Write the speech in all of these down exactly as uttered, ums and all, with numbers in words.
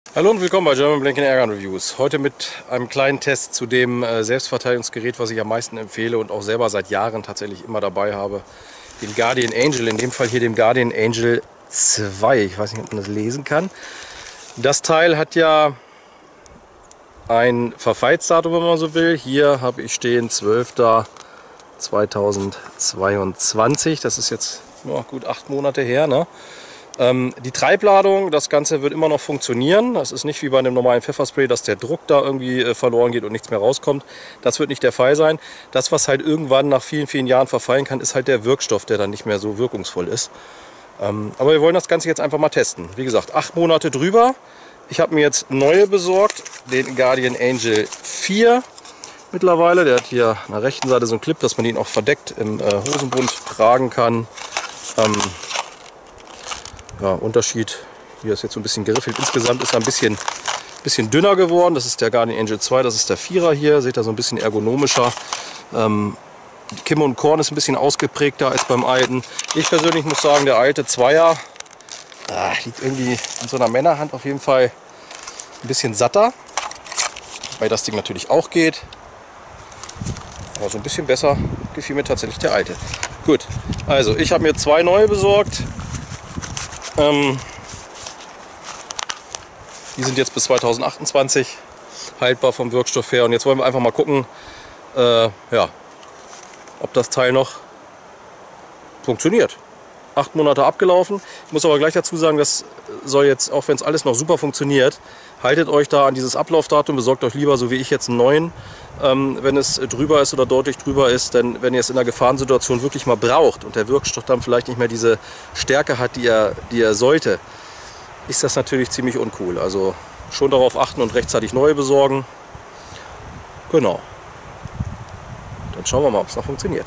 Hallo und willkommen bei German Blank Airgun Reviews. Heute mit einem kleinen Test zu dem äh, Selbstverteidigungsgerät, was ich am meisten empfehle und auch selber seit Jahren tatsächlich immer dabei habe. Dem Guardian Angel, in dem Fall hier dem Guardian Angel zwei. Ich weiß nicht, ob man das lesen kann. Das Teil hat ja ein Verfallsdatum, wenn man so will. Hier habe ich stehen zwölfter zweitausendzweiundzwanzig. Das ist jetzt oh, gut acht Monate her, ne? Ähm, die Treibladung, das Ganze wird immer noch funktionieren. Das ist nicht wie bei einem normalen Pfefferspray, dass der Druck da irgendwie äh, verloren geht und nichts mehr rauskommt. Das wird nicht der Fall sein. Das, was halt irgendwann nach vielen, vielen Jahren verfallen kann, ist halt der Wirkstoff, der dann nicht mehr so wirkungsvoll ist. Ähm, aber wir wollen das Ganze jetzt einfach mal testen. Wie gesagt, acht Monate drüber. Ich habe mir jetzt neue besorgt, den Guardian Angel vier mittlerweile. Der hat hier an der rechten Seite so einen Clip, dass man ihn auch verdeckt im äh, Hosenbund tragen kann. Ähm, Ja, Unterschied, hier ist jetzt so ein bisschen geriffelt. Insgesamt ist er ein bisschen, bisschen dünner geworden. Das ist der Guardian Angel zwei, das ist der Vierer hier. Seht ihr, so ein bisschen ergonomischer. Ähm, Kimme und Korn ist ein bisschen ausgeprägter als beim alten. Ich persönlich muss sagen, der alte Zweier ah, liegt irgendwie in so einer Männerhand auf jeden Fall ein bisschen satter. Weil das Ding natürlich auch geht. Aber so ein bisschen besser gefiel mir tatsächlich der alte. Gut, also ich habe mir zwei neue besorgt. Ähm, die sind jetzt bis zweitausendachtundzwanzig haltbar vom Wirkstoff her. Und jetzt wollen wir einfach mal gucken, äh, ja, ob das Teil noch funktioniert. Acht Monate abgelaufen. Ich muss aber gleich dazu sagen, das soll jetzt, auch wenn es alles noch super funktioniert, haltet euch da an dieses Ablaufdatum, besorgt euch lieber, so wie ich jetzt, einen neuen, ähm, wenn es drüber ist oder deutlich drüber ist. Denn wenn ihr es in einer Gefahrensituation wirklich mal braucht und der Wirkstoff dann vielleicht nicht mehr diese Stärke hat, die er, die er sollte, ist das natürlich ziemlich uncool. Also schon darauf achten und rechtzeitig neue besorgen. Genau. Dann schauen wir mal, ob es noch funktioniert.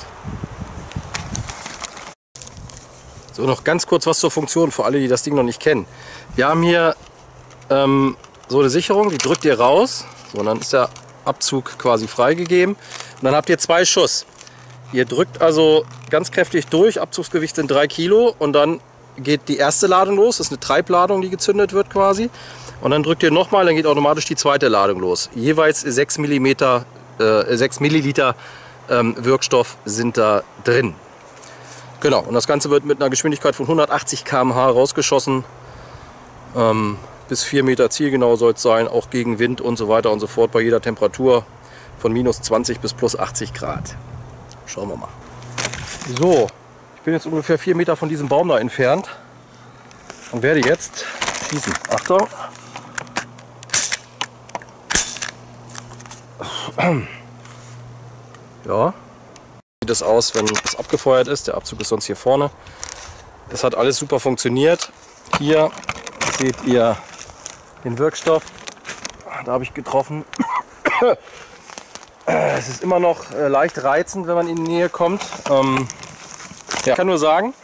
So, noch ganz kurz was zur Funktion für alle, die das Ding noch nicht kennen. Wir haben hier ähm, so eine Sicherung, die drückt ihr raus. So, und dann ist der Abzug quasi freigegeben. Und dann habt ihr zwei Schuss. Ihr drückt also ganz kräftig durch, Abzugsgewicht sind drei Kilo. Und dann geht die erste Ladung los. Das ist eine Treibladung, die gezündet wird quasi. Und dann drückt ihr nochmal, dann geht automatisch die zweite Ladung los. Jeweils sechs Milliliter, äh, sechs Milliliter ähm, Wirkstoff sind da drin. Genau, und das Ganze wird mit einer Geschwindigkeit von hundertachtzig Kilometer pro Stunde rausgeschossen. Ähm, bis vier Meter zielgenau soll es sein, auch gegen Wind und so weiter und so fort, bei jeder Temperatur von minus zwanzig bis plus achtzig Grad. Schauen wir mal. So, ich bin jetzt ungefähr vier Meter von diesem Baum da entfernt und werde jetzt schießen. Achtung! Ja. Sieht das aus, wenn es abgefeuert ist. Der Abzug ist sonst hier vorne. Es hat alles super funktioniert. Hier seht ihr den Wirkstoff. Da habe ich getroffen. Es ist immer noch leicht reizend, wenn man in die Nähe kommt. Ähm, ja. Ich kann nur sagen,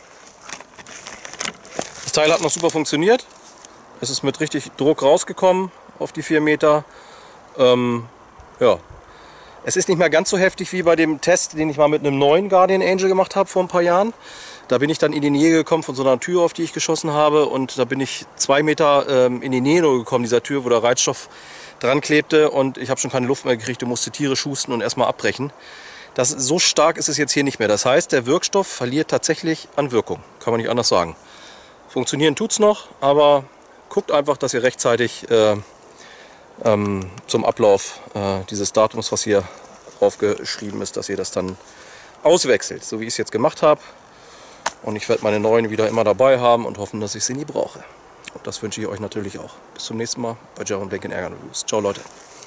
das Teil hat noch super funktioniert. Es ist mit richtig Druck rausgekommen auf die vier Meter. Ähm, ja. Es ist nicht mehr ganz so heftig wie bei dem Test, den ich mal mit einem neuen Guardian Angel gemacht habe vor ein paar Jahren. Da bin ich dann in die Nähe gekommen von so einer Tür, auf die ich geschossen habe. Und da bin ich zwei Meter ähm, in die Nähe nur gekommen, dieser Tür, wo der Reizstoff dran klebte. Und ich habe schon keine Luft mehr gekriegt und musste tierisch husten und erstmal abbrechen. Das, so stark ist es jetzt hier nicht mehr. Das heißt, der Wirkstoff verliert tatsächlich an Wirkung. Kann man nicht anders sagen. Funktionieren tut es noch, aber guckt einfach, dass ihr rechtzeitig äh, ähm, zum Ablauf äh, dieses Datums, was hier aufgeschrieben ist, dass ihr das dann auswechselt, so wie ich es jetzt gemacht habe. Und ich werde meine neuen wieder immer dabei haben und hoffen, dass ich sie nie brauche. Und das wünsche ich euch natürlich auch. Bis zum nächsten Mal bei German Blank Airgun Reviews. Ciao Leute.